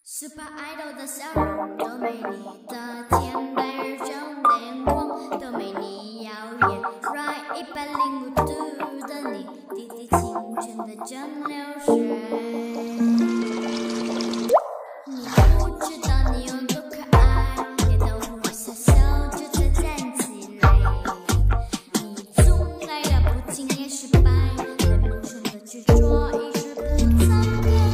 Super Idol 的笑容都没你的甜，白日中的眼光都没你耀眼。Right 105度的你，滴滴清纯的蒸馏水。你不知道你有多可爱，跌倒后小小就再站起来。你从来要不轻言失败，对梦想的执着一直不曾变。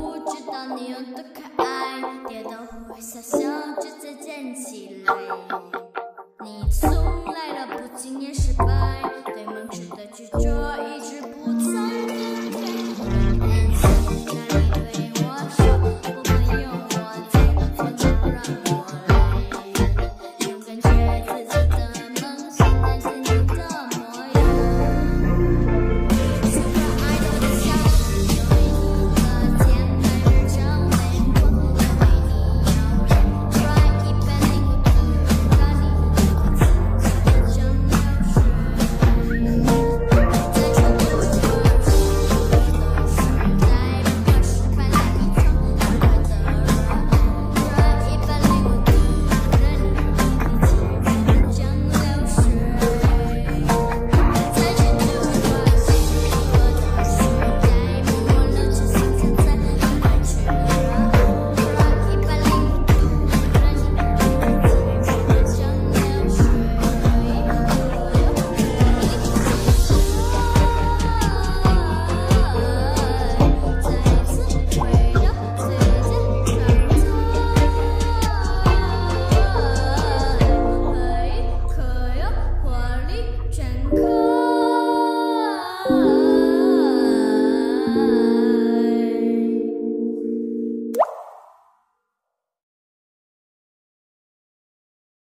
你有多可爱，跌倒后会傻笑，就再站起来。